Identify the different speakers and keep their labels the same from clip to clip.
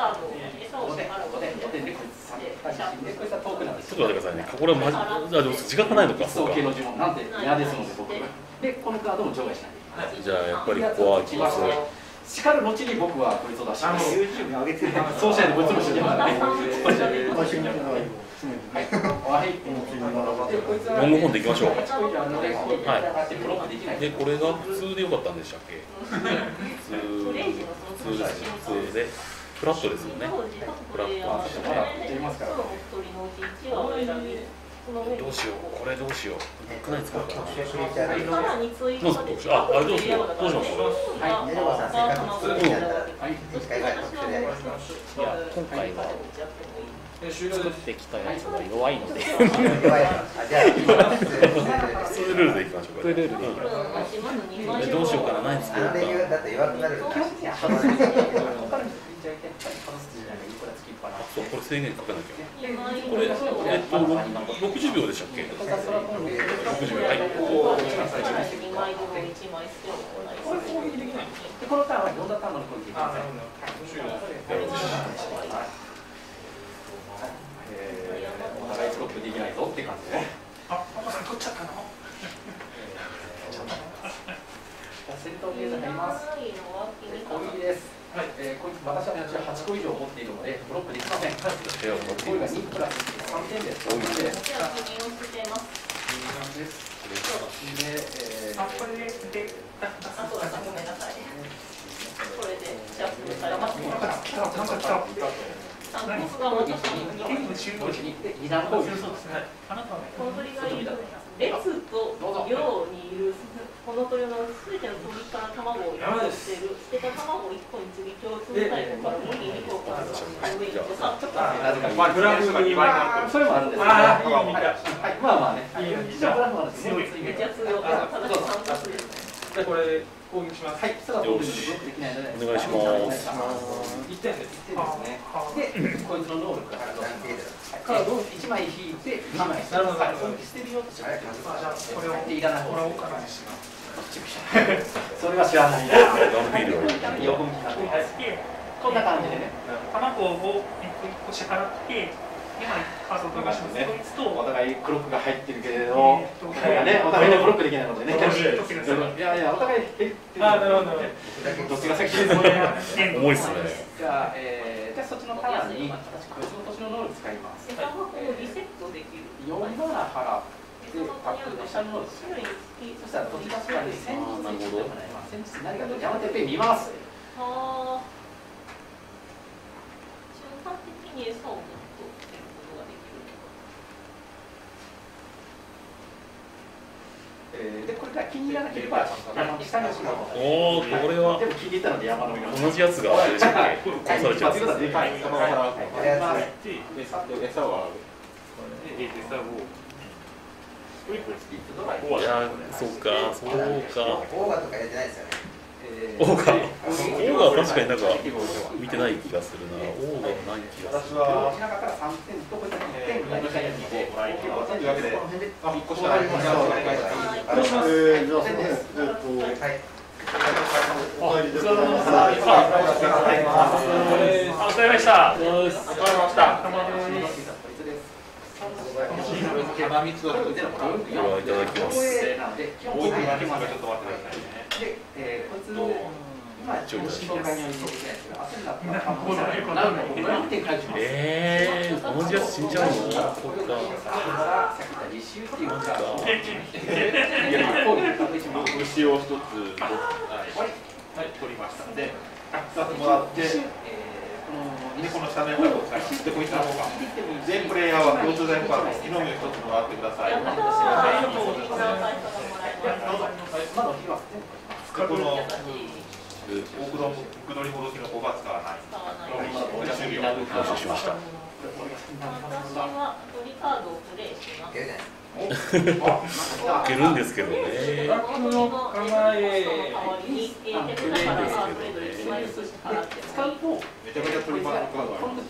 Speaker 1: カードを餌を支払うことで、こいつは遠くなんです。
Speaker 2: ちょっと待ってくださいね。これはでも時間がないのか。
Speaker 1: そう系の呪文なんで嫌ですので僕は。でこのカードも除外しない。
Speaker 2: じゃあやっぱりここは
Speaker 1: 叱る後に僕はこいつを出します。
Speaker 3: YouTube に上げてる。
Speaker 1: そうしないとこいつも死んでますからね。
Speaker 2: ロングホーンでいきましょう。はい。でこれが普通でよかったんでしたっけ？普通ですね。普通でフラットですよね。フラットですね。どうしよう。これどうしよう。僕ない使うかな。
Speaker 1: さらに追加で
Speaker 2: どうしよう。どうしよう。どうします？
Speaker 4: 今回は作ってきたやつが弱いので
Speaker 2: 普通ルールでいきましょうか。
Speaker 4: ルールでいきましょう。
Speaker 2: どうしようかな。何作ろうか。そうこれ制限かけなきゃ。これ60秒でしたっけ？60秒。はい。
Speaker 1: このターンは4ターンまでこいていきます。お互いストップできないぞって感じでね。あ、パパさん取っちゃったの？戦闘ゲームになります。攻撃です。はい、こいつ私は8個以上持っているのでブロックできません。これが2プラス3点です。これで、
Speaker 3: これで、
Speaker 1: あ、そうだ、ごめんなさい。これでシャッフルされます。
Speaker 3: なんか来た。
Speaker 1: 僕がもうちょっと2段攻撃。この鳥がいる列と量にいるこの鳥のすべての鳥から卵を産している捨てた卵を1個に次共通タイプから無理に2個をか上に行ってさちょっと
Speaker 3: グラフ2倍な
Speaker 1: それもあるんですけどはいまあまあね一応グラフは強いめっちゃ強いただし3冊ですね
Speaker 3: じゃあこれ攻撃します。
Speaker 1: はい、ただ攻撃ブロックできないので
Speaker 2: お願いします。
Speaker 3: 1点です。
Speaker 1: 1点ですね。で、こいつの能力がカードを1枚引いて2枚捨てるよってじゃあこれをいらない方をからにします。それは知らない。こんな感じでね。
Speaker 3: 卵を1個支払って2枚カードを取りましょうね。
Speaker 1: お互いクロックが入ってるけれど、お互いねブロックできないのでね。いやいやお互い
Speaker 3: なるほど。
Speaker 1: どっちが先です。
Speaker 2: 重いっすね。
Speaker 1: じゃあそっちのターンに私こいつの年の能力使います。
Speaker 5: リセットできる。
Speaker 1: 4マナ払ってタップで下の能力使います。そしたら取り出しは戦術何かと山手ペン見ます。
Speaker 5: はあ。瞬間的に餌を持っていることができる。
Speaker 1: でこれが気に入らなければ山の下にしまう。
Speaker 2: おお、これは
Speaker 1: でも気に入ったので山の上
Speaker 2: 同じやつがあれでしたっけ？殺されちゃう。
Speaker 3: 餌を
Speaker 2: いや、そうか。
Speaker 6: オーガとかやってないですよね。
Speaker 2: オーガは確かになんか見てない気がするな。オーガはない気がする。
Speaker 1: 私中から3点とこれ1点が2回やってというわけで1個下に
Speaker 3: お疲れ様でした。
Speaker 1: 手羽蜜をこれはいた
Speaker 2: だきます。
Speaker 1: こいつ今紹介に同
Speaker 2: じやつ死んじゃうの？そっか。
Speaker 3: 牛を1つ取りましたので、2つもらって、この下のやつを使います。で、こいつの方が全プレイヤーは共通全パーの木の実を1つもらってください。この奥取り戻しの子が使わない。
Speaker 2: 了承しました。
Speaker 5: 私はトリカードをプレイします。
Speaker 2: いけるんですけどね。
Speaker 5: 構え。手札からワープレード1枚ずつ支払ってもいい。
Speaker 3: めちゃめちゃ取り回すカードがあります。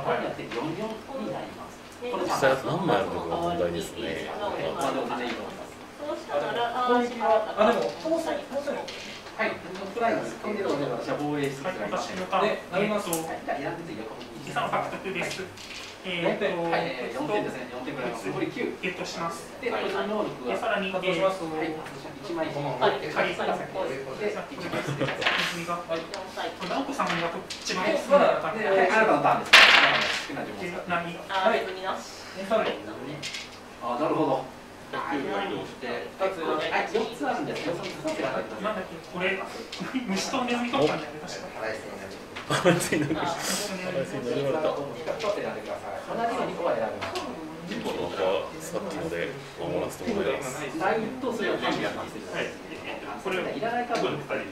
Speaker 2: 実際あと何枚あるのかが問題ですね。
Speaker 5: そうしたら、
Speaker 3: でも
Speaker 5: はい、フライです。飛んでるので私は防衛してください。
Speaker 7: 私のターン、
Speaker 5: なります。
Speaker 7: じゃあ
Speaker 5: やっててよ。
Speaker 7: 遺産獲得です。
Speaker 5: 4点、はい、4点ですね。4点ぐらい。残り9。
Speaker 7: ゲットします。
Speaker 5: で、こちらの能力が
Speaker 7: さらに
Speaker 5: 発動します。はい、1枚引いて、
Speaker 1: はい、
Speaker 5: さらにこうで、1枚捨てください。
Speaker 7: 泉が、
Speaker 1: 4歳。
Speaker 7: 直子さんが一番
Speaker 5: はい、まだ、はい、あなたのターンです。好きな呪文です。
Speaker 7: 何
Speaker 1: あ、別になし。
Speaker 5: あ、なるほど。
Speaker 3: 9が移動して
Speaker 5: 2つ、はい、4つあるんですよ。2つあるんですよ。
Speaker 7: なんだっけ、これ、虫とネズミ取ったんだよね、確か。
Speaker 6: 腹いせになる。
Speaker 2: 腹いせになる。
Speaker 1: あ、
Speaker 2: 腹いせになるわれた。
Speaker 5: 2つ選んでください。同じの2個は選びます。
Speaker 2: なんかさっきので守らせてもらいます。
Speaker 5: ラインとそれを準備やってます。
Speaker 7: はい、
Speaker 5: これいらないカードを2人で。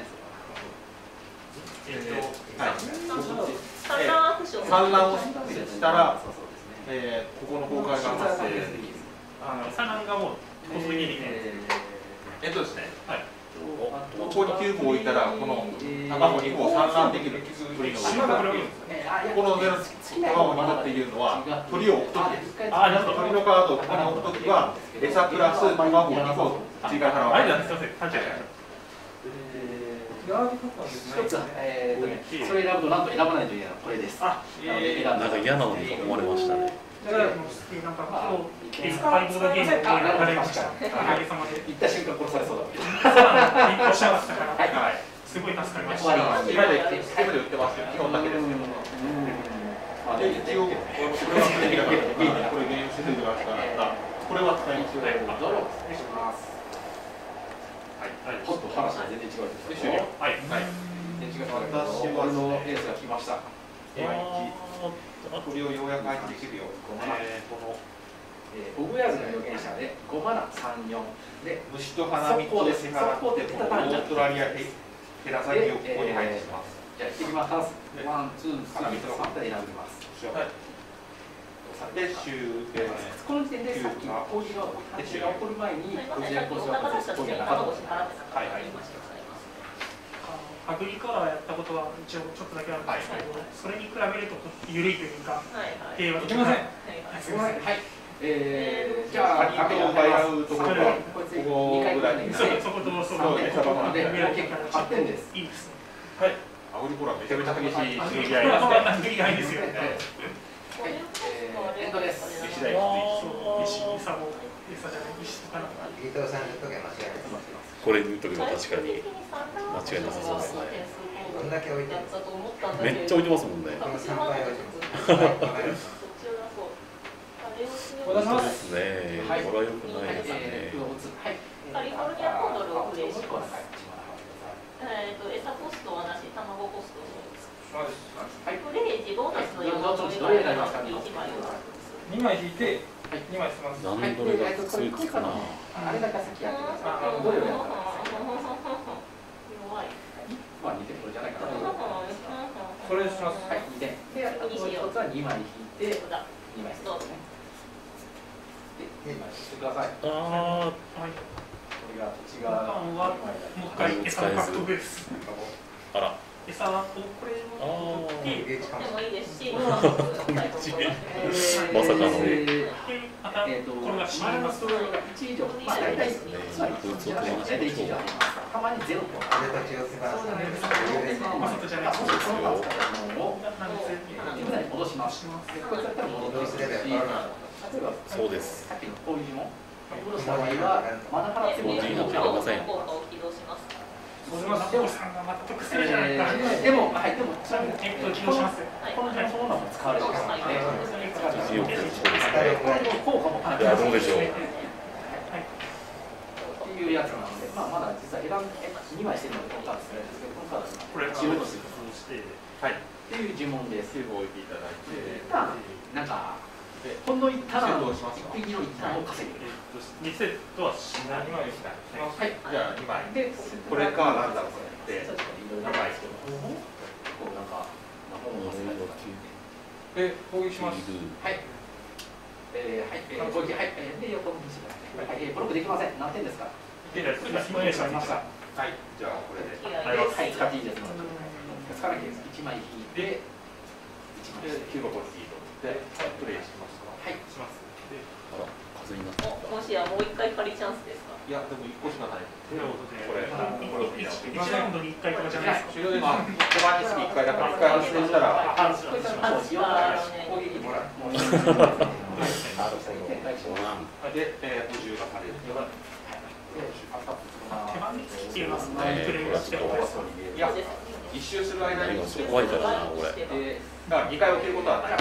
Speaker 3: 産卵をしたら、ここの崩壊が発生。
Speaker 7: 産卵がもう小杉にね。
Speaker 3: ですね。
Speaker 7: はい。
Speaker 3: ここにキューブを置いたら、この卵2個を産卵できる鳥の。この上の卵2個っていうのは、鳥を置くときです。鳥のカードをここに置くときは、餌プラス卵を2個追加払わない。
Speaker 7: すみません、勘違い。
Speaker 5: 一つ、それ選ぶとなんと選ばないといけないのはこれです。
Speaker 2: なんか嫌なのに囲まれましたね。
Speaker 7: だから、なんか今日、エスカイボードゲームをやられました。おかげさまで。
Speaker 5: 行った瞬間殺されそうだ。
Speaker 7: 一個しましたから、すごい助かりました。
Speaker 3: 今で売ってますよ、基本だけですけど。一応、これはできなかった。これゲームシステムがあったから、これは使いますよ。
Speaker 5: どうぞ、失礼します。ちょっと話が全然違うです。
Speaker 7: はい。
Speaker 5: 私はのエースが来ました。
Speaker 3: これをようやく相手できるよ。この
Speaker 5: オブヤーズの預言者で5マナ34で
Speaker 3: 虫と花見と支払ってオーストラリアヘラサギをここに配置します。
Speaker 5: じゃあ行ってきます。ワン、ツー、スリー、3で選びます。
Speaker 3: で、
Speaker 5: この時点でさっき攻撃が起こる前にこちらにこそは攻撃がなかった。
Speaker 7: アグリカラーやったことは一応ちょっとだけあるんですけど、それに比べると緩いというか、平和的な。
Speaker 5: すみません。はい。じゃあ、
Speaker 3: カニとバイアウトとか、ここぐらいに。
Speaker 7: そことそうで、
Speaker 5: 8点です。
Speaker 7: いいですね。
Speaker 3: はい。アグリコラめちゃめちゃ激しい。
Speaker 7: アグリカラーはアグリがいいですよね。
Speaker 5: エンドです。
Speaker 3: 石田
Speaker 7: 石餌も餌じゃない石とかな。
Speaker 6: 伊藤さんの時は間違いないです。
Speaker 2: これ言うときも確かに間違いなさそうですね。
Speaker 6: どんだけ置いてる。
Speaker 2: めっちゃ置いてますもんね。
Speaker 6: この3倍置いてます。
Speaker 2: そうですね。これは良くないですね。
Speaker 1: カリフォルニアコンドルをプレイします。餌コストはなし、卵コストそうです。プレイ時ボーナスの山を取りますか。
Speaker 5: 2枚引いて、2枚します。
Speaker 2: 何どれが強いかな。
Speaker 5: あれだけ先やってください。どれをやるか。
Speaker 1: 弱い。
Speaker 5: まあ2点これじゃないかな。
Speaker 7: これします。
Speaker 5: はい、2点。で、あと1つは2枚引いて、2枚するんですね。で、2枚してください。
Speaker 2: ああ。
Speaker 5: これが土地が
Speaker 7: もう一回餌の獲得です。
Speaker 2: あら。
Speaker 7: 餌をこれを取って
Speaker 1: でもいいですし、
Speaker 2: まさかの。
Speaker 7: これが死にます。
Speaker 5: 1以上、まあ大体つまり大体1以上たまに0とか。
Speaker 7: まさかじゃないです。
Speaker 5: そのまま使ったものを自分らに戻します。こいつだったら戻すし、例えば
Speaker 2: そうです。
Speaker 5: さっきのこういうの戻した場合はまだ払ってもいいのか
Speaker 2: ません。
Speaker 7: それはナポさんが全くせいじゃないか。
Speaker 5: でも、はい、でも、ちなみに、
Speaker 7: 起動します。
Speaker 5: このそのまま使われてますので、効果もかなり
Speaker 2: どうでしょう。
Speaker 5: っていうやつなので、まあ、まだ実は2枚してるので、このカード使えるんですけど、このカード
Speaker 7: これ、
Speaker 5: 中央として
Speaker 3: はい。
Speaker 5: っていう呪文です。
Speaker 3: セーブを置いていただいて、
Speaker 5: なんか、ほんの1ターン、1匹の1ターンを稼ぐ。
Speaker 7: 2セットはしない。
Speaker 5: はい。
Speaker 3: じゃあ2枚。
Speaker 5: で、
Speaker 3: これかランダムで
Speaker 5: 2枚しても、こうなんか、
Speaker 7: 攻撃します。
Speaker 5: はい。攻撃、はい。で、横向きしてください。ブロックできません。何点ですか？
Speaker 7: 今しました。
Speaker 3: はい。じゃあこれで。
Speaker 5: はい、使っていいですので。使わなきゃいけないです。1枚引いて、1枚
Speaker 3: キューバコーヒーとでプレイしますか。
Speaker 5: はい。
Speaker 3: します。
Speaker 2: あら、 ずになってた。
Speaker 1: もしやもう一回仮チャンスですか。
Speaker 3: いやでも1個しかない。
Speaker 7: 1ラウンドに1回とかじゃないですか。
Speaker 3: 終了です。手番に次1回だから1回発生したら。で、補充がされる。
Speaker 7: 手番につきますね。プレイしても。
Speaker 3: いや、一周する間に
Speaker 2: 怖いからな、これ。
Speaker 3: だから2回起きることはない。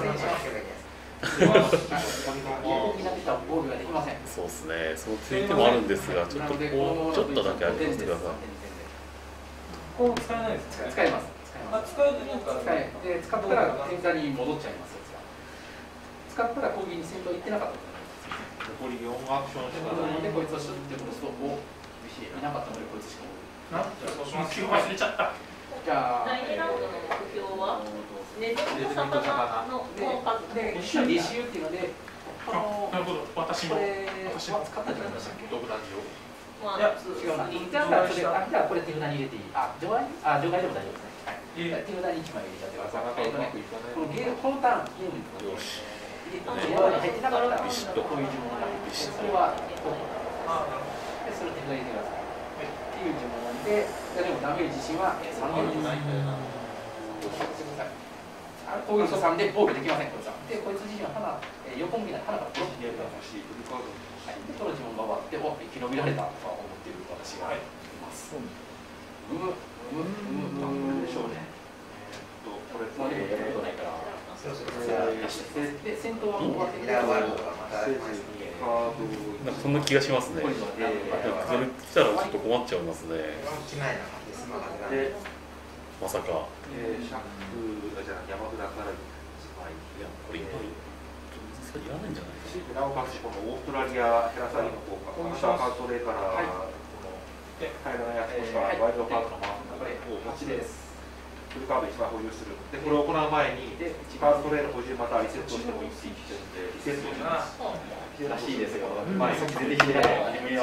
Speaker 2: そうですね、そのついてもあるんですが、ちょっとこう、ちょっとだけ開けさせてください。
Speaker 5: こう使えないですか。
Speaker 8: 使えます。
Speaker 5: 使う時に使
Speaker 8: で使ったら点座に戻っちゃいます。使ったら攻撃に戦闘行ってなかった。
Speaker 3: 残り4アクションしかない。
Speaker 8: でこいつをシュッて戻すと、お、いなかったのでこいつしか
Speaker 7: なんて目標忘れちゃった。
Speaker 8: じゃあ
Speaker 1: 第2ラウンドの目標はネズミと魚の数
Speaker 8: で一緒に履修っていうので、
Speaker 7: なるほど、私も。
Speaker 8: これは使ったじゃないですか。
Speaker 3: ドブラジオ。
Speaker 1: まあ
Speaker 8: いや違うな。じゃあそれじゃあこれ手札に入れていい。除外でも大丈夫ですね。手札に1枚入れちゃってください。このターンゲームに入ってなかったらこういう呪文が入って、それはこうでそれ手札に入れてください。っていう呪文で、でもダメージ自身は3です。攻撃3で防御できません。こいつは。でこいつ自身は横向きな花がポロッと出るから欲しい。でこの呪文が終わって、お生き延びられたとは思っている私がいます。でしょうね。これつまりやることないから。で戦闘は終わって
Speaker 6: ミラーワールドがまた
Speaker 2: なんかそんな気がしますね。それ来たらちょっと困っちゃいますね。
Speaker 6: 1枚のデスマガで
Speaker 2: まさか。
Speaker 3: シャックじゃ山札から
Speaker 2: いや、これいらないんじゃないですか。
Speaker 3: なおかつこのオーストラリアヘラサリの効果、このシャーカートレーからこの平らなやつもしくはワイルドカードのマークを持ちです。フルカード1枚保有する。でこれを行う前にカードトレーの補充またはリセットしてもいいって言ってるんでリセットします。
Speaker 8: らしいですよ。
Speaker 3: まあ
Speaker 8: 出てきて今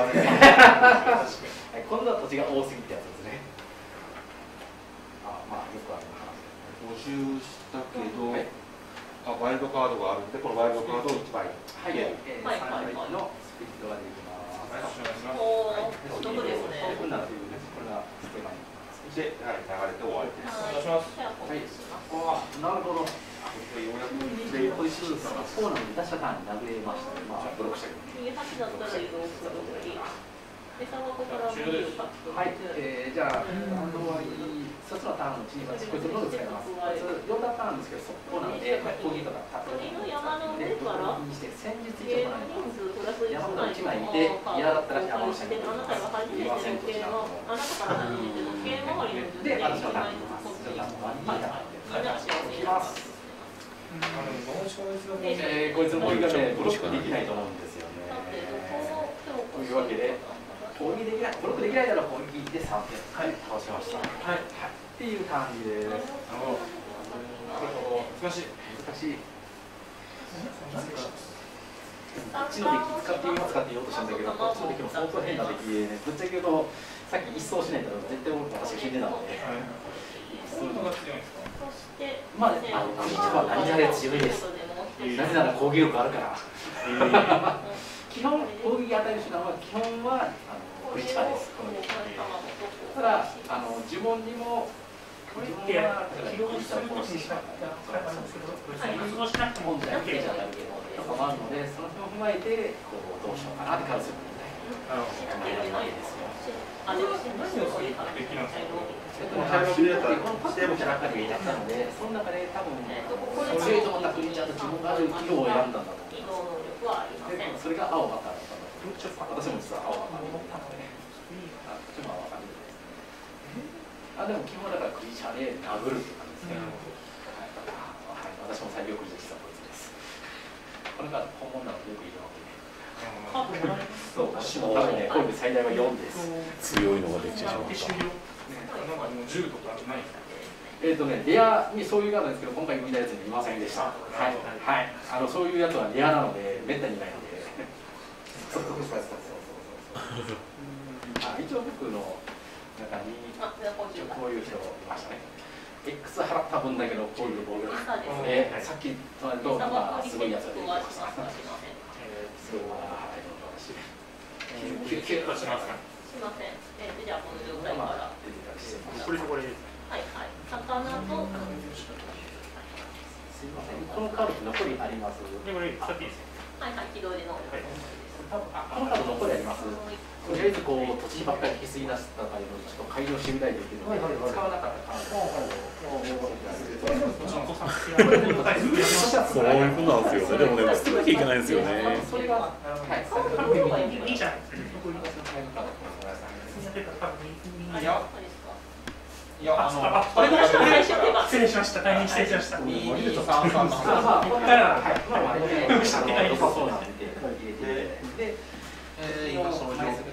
Speaker 8: 度は土地が多すぎってやつですね。まあよくある話。
Speaker 3: 補充したけど、ワイルドカードがあるんでこのワイルドカードを1枚。
Speaker 8: はい。3枚のスピリットが出てきます。
Speaker 1: おお、どこですね。
Speaker 8: これがステマに。
Speaker 3: で、流れて終わりです。
Speaker 7: お願いします。
Speaker 8: はい。なるほど。で、こいつそうなので出したターンに殴れましたね。まあブロックしたけど。
Speaker 1: 右端だったら移動するとき。で、そのこから右を書く。
Speaker 8: はい。じゃあ一つのターンのうちにこいつどんどん使います。こいつ4段ターンですけど速攻なので攻撃とかタップ
Speaker 1: 鳥の山の上から
Speaker 8: にして戦術
Speaker 1: ゲー
Speaker 8: 1
Speaker 1: ム人数プラス1
Speaker 8: 山札
Speaker 1: 枚
Speaker 8: 1枚見て嫌だったら山を下に
Speaker 1: あなたが初めての系のあなたから初めての系周りの
Speaker 8: で私のターン
Speaker 1: 枚
Speaker 8: にます。
Speaker 1: ずつ
Speaker 8: いきます。こいつもう一回ねブロックできないと思うんですよね。というわけで攻撃できないブロックできないなら攻撃で3点倒しました。はい。っていう感じです。
Speaker 5: 難しい。
Speaker 8: こっちのデッキ使ってみようとしたんだけど、こっちのデッキも相当変なデッキでね、ぶっちゃけ言うと、さっき一掃しないと絶対私が死んでたので。まあ、クリーチャーは何々強いです。なぜなら攻撃力あるから。基本、攻撃与える手段は、基本はクリーチャーです。ただ、呪文にも、
Speaker 7: 記録するときにしかそうしなくても
Speaker 8: 本体のクリーチャーがあるとかもあるので、その辺を踏まえて、どうしようかなって感じするみたいな。ですよ。
Speaker 7: 何をするべきなんですか。
Speaker 8: このパックの中にだったので、その中で多分強いと思ったクリーチャーと自分がある色を選んだんだと思うんです。で、それが青ばっかだったので、私も実は青ばっかり思ったので、ちょっと青ばっかりですね。でも基本はだからクリーチャーで殴るって感じですね。私も最強クリーチャー実はこいつです。これが本物なのでよくいるわけで。そう、私も多分ね、攻撃最大は4です。
Speaker 2: 強いのができてしまった。
Speaker 5: なんかもう10とかないですか。
Speaker 8: レアにそういうがあるんですけど、今回見たやつにいませんでした。はい。そういうやつはレアなので、めったにいないので。一応僕の中にこういう人いましたね。X 払った分だけど、こういう防御力。さっきとすごいやつが出てきました。
Speaker 7: キュッとしますか。
Speaker 1: しません。じゃあこの状態から。
Speaker 7: これとこれです。
Speaker 1: はいはい。魚と。
Speaker 8: すみません。このカード残りあります。
Speaker 7: でこれ使っていいですか。
Speaker 1: はいはい。起動での。
Speaker 8: このカード残りあります。とりあえずこう土地ばっかり引き継ぎ出した場合のちょっと改良してみたいというので、使わなかったカードを
Speaker 2: そういうことなんですよね。でもね、捨てなきゃいけないんですよね。
Speaker 8: それが
Speaker 7: いいじゃん。
Speaker 3: いや、
Speaker 7: これが失礼しました。大変失礼しました。
Speaker 3: 2233
Speaker 7: ここから
Speaker 8: 良さそうなんで
Speaker 3: 今その状況をちょっと書いていただいて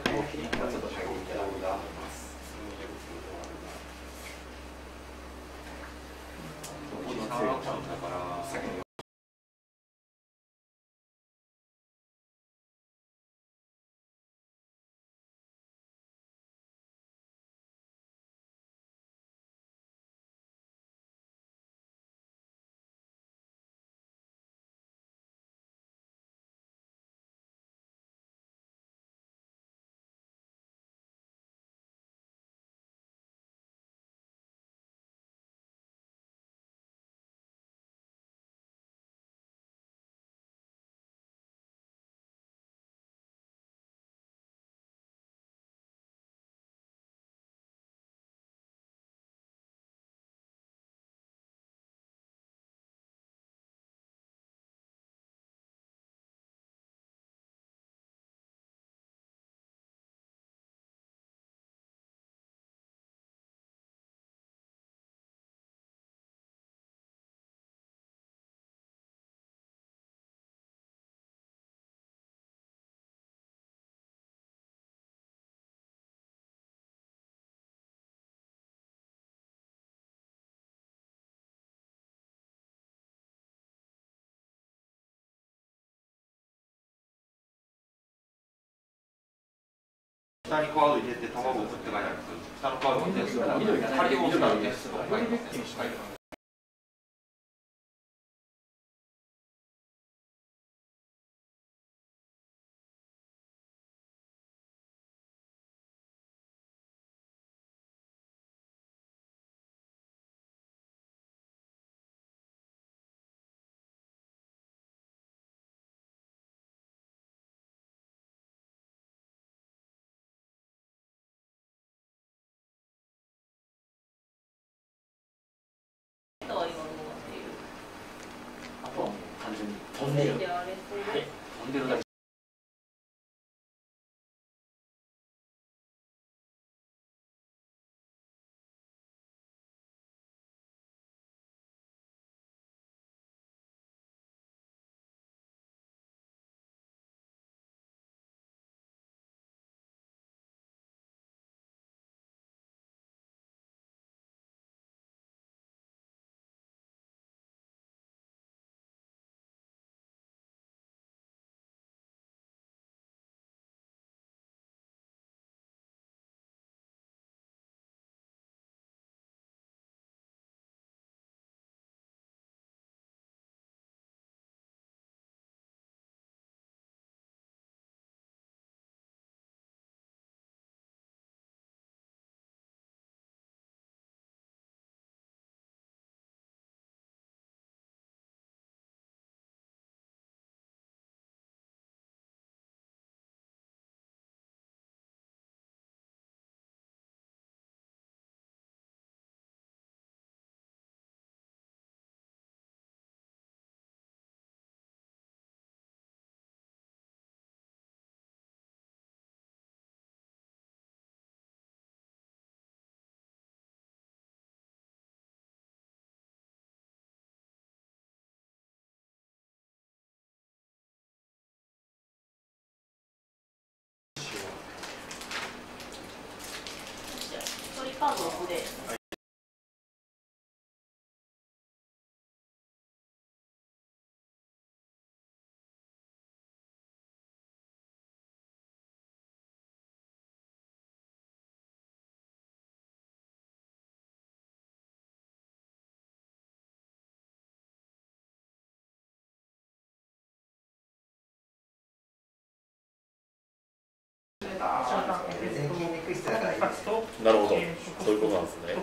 Speaker 3: 下にカード入れて卵を振って書いてあるんです。下のカードの点数が仮を使う点数と書いてます。
Speaker 8: あとはもう単純にトンネル、はい、トンネルだけ。
Speaker 2: そういうことなんですね。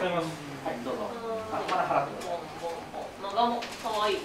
Speaker 5: 使います。
Speaker 8: はい、どうぞ。まだ払ってください。
Speaker 1: 長も可愛い。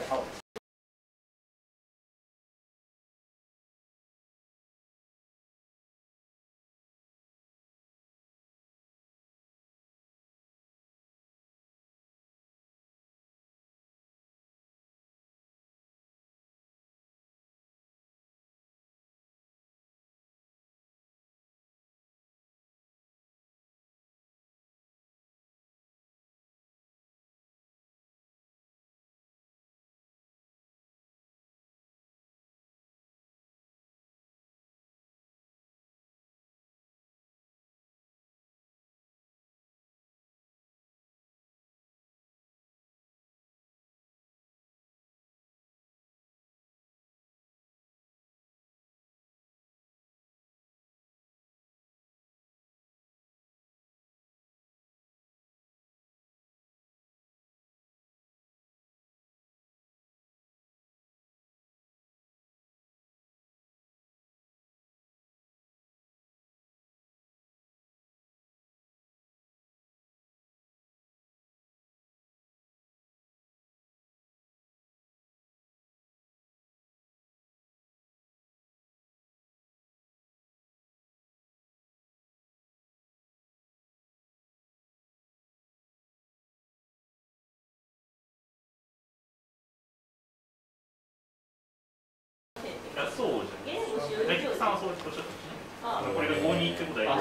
Speaker 5: そうじゃない。大吉さんはそうおっしゃってました。これが5-2ってことは。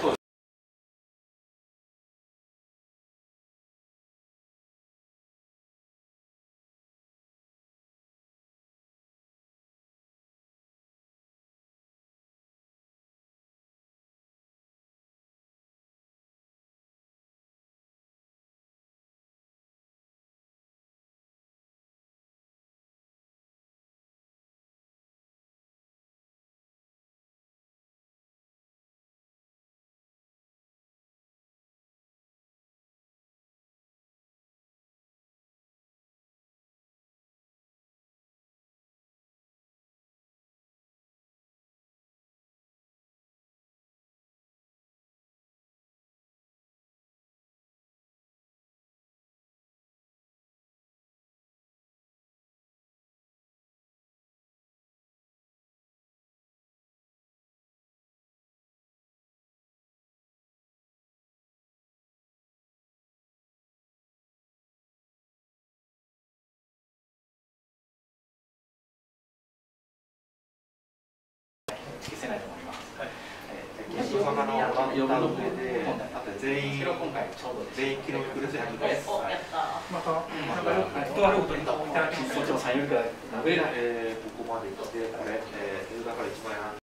Speaker 8: 消せないと思います。はい。
Speaker 3: 大阪のランタンで、あと全員
Speaker 8: 今回ちょうど
Speaker 3: 全員記録ですね。
Speaker 7: また、なんか断ることにいただきます。
Speaker 8: そっちも3よりから
Speaker 3: ここまで来て、これ、だから1万円。